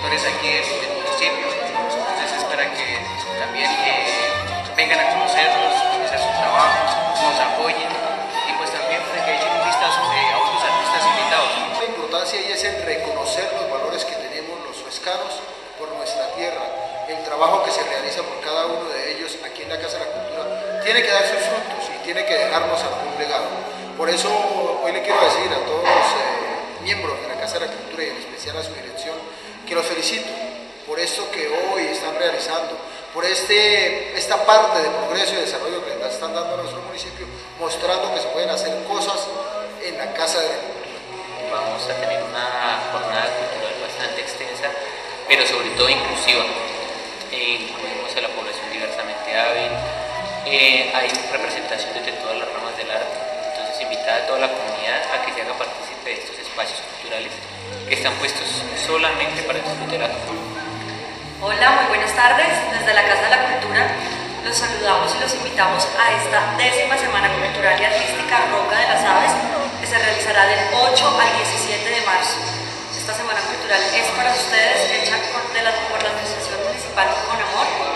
sectores aquí del municipio. Entonces es para que también vengan a conocernos, conocer sus trabajos, nos apoyen y pues también para que echen un vistazo a otros artistas invitados. La importancia ahí es en reconocer los valores que tenemos los huescanos por nuestra tierra, el trabajo que se realiza por cada uno de ellos aquí en la Casa de la Cultura tiene que dar sus frutos y tiene que dejarnos algún legado. Por eso hoy le quiero decir a todos los miembros de la Casa de la Cultura y en especial a su dirección que los felicito por esto que hoy están realizando, por esta parte de progreso y desarrollo que les están dando a nuestro municipio, mostrando que se pueden hacer cosas en la Casa de la Cultura. Vamos a tener una jornada cultural bastante extensa, pero sobre todo inclusiva. Incluimos a la población diversamente hábil, hay representación de todas las ramas del arte, entonces invitar a toda la comunidad a que se haga partícipe de estos espacios culturales que están puestos solamente para disfrutar la cultura. Hola, muy buenas tardes. Desde la Casa de la Cultura los saludamos y los invitamos a esta 10ª Semana Cultural y Artística Roca de las Aves, que se realizará del 8 al 17 de marzo. Esta Semana Cultural es para ustedes, hecha por la Administración Municipal con amor